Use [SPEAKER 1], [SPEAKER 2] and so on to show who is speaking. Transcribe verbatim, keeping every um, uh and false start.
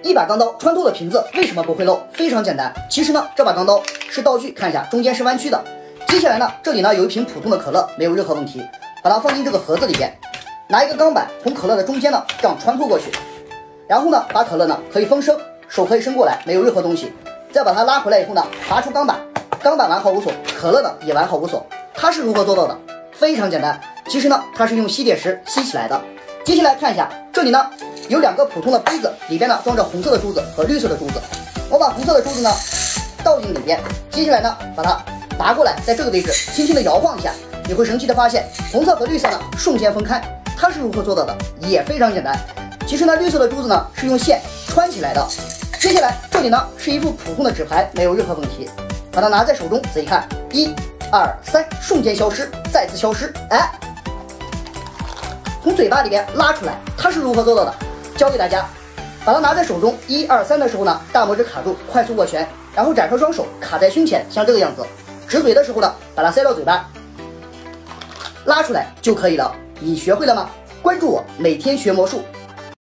[SPEAKER 1] 一把钢刀穿透了瓶子，为什么不会漏？非常简单，其实呢，这把钢刀是道具，看一下中间是弯曲的。接下来呢，这里呢有一瓶普通的可乐，没有任何问题，把它放进这个盒子里边，拿一个钢板从可乐的中间呢这样穿透过去，然后呢把可乐呢可以封生，手可以伸过来，没有任何东西，再把它拉回来以后呢，拔出钢板，钢板完好无损，可乐呢也完好无损。它是如何做到的？非常简单，其实呢它是用吸点石吸起来的。接下来看一下，这里呢有两个普通的杯子，里边呢装着红色的珠子和绿色的珠子。我把红色的珠子呢倒进里边，接下来呢把它拿过来，在这个位置轻轻的摇晃一下，你会神奇的发现红色和绿色呢瞬间分开。它是如何做到的？也非常简单。其实呢，绿色的珠子呢是用线穿起来的。接下来这里呢是一副普通的纸牌，没有任何问题。把它拿在手中，仔细看，一、二、三，瞬间消失，再次消失。哎。从嘴巴里边拉出来，它是如何做到的？教给大家，把它拿在手中，一二三的时候呢，大拇指卡住，快速握拳，然后展开双手卡在胸前，像这个样子。止嘴的时候呢，把它塞到嘴巴，拉出来就可以了。你学会了吗？关注我，每天学魔术。